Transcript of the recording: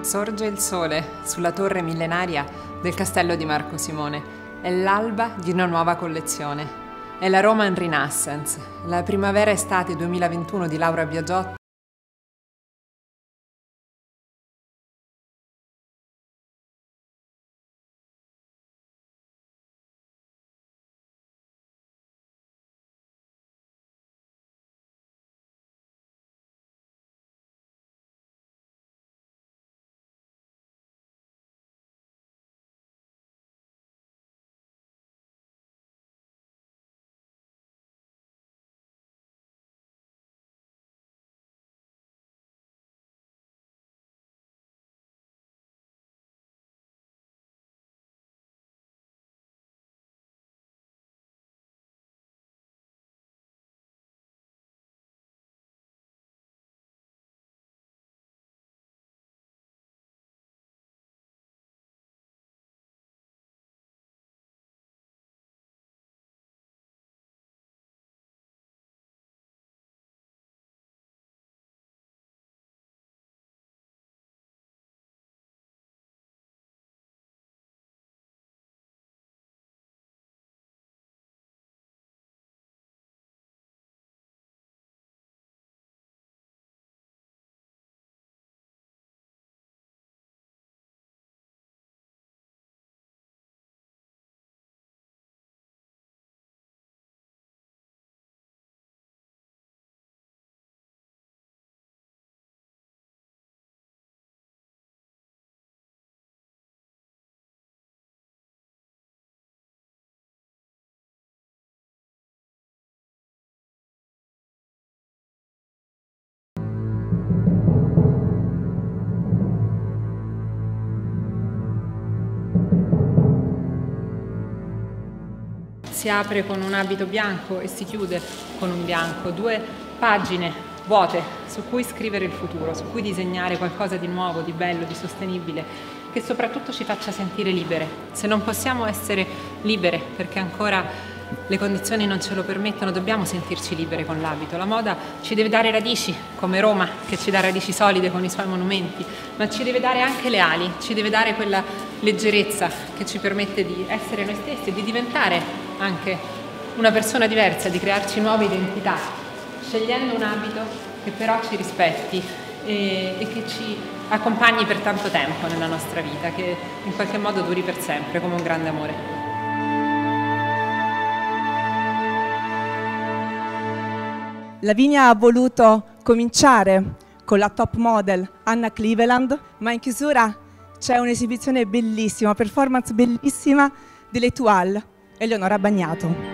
Sorge il sole sulla torre millenaria del castello di Marco Simone. È l'alba di una nuova collezione. È la Roman Renaissance, la primavera-estate 2021 di Laura Biagiotti. Si apre con un abito bianco e si chiude con un bianco, 2 pagine vuote su cui scrivere il futuro, su cui disegnare qualcosa di nuovo, di bello, di sostenibile, che soprattutto ci faccia sentire libere. Se non possiamo essere libere perché ancora le condizioni non ce lo permettono, dobbiamo sentirci libere con l'abito. La moda ci deve dare radici, come Roma, che ci dà radici solide con i suoi monumenti, ma ci deve dare anche le ali, ci deve dare quella leggerezza che ci permette di essere noi stessi e di diventare anche una persona diversa, di crearci nuove identità, scegliendo un abito che però ci rispetti e che ci accompagni per tanto tempo nella nostra vita, che in qualche modo duri per sempre, come un grande amore. Lavinia ha voluto cominciare con la top model Anna Cleveland, ma in chiusura c'è un'esibizione bellissima, una performance bellissima di L'Etoile, Eleonora Bagnato.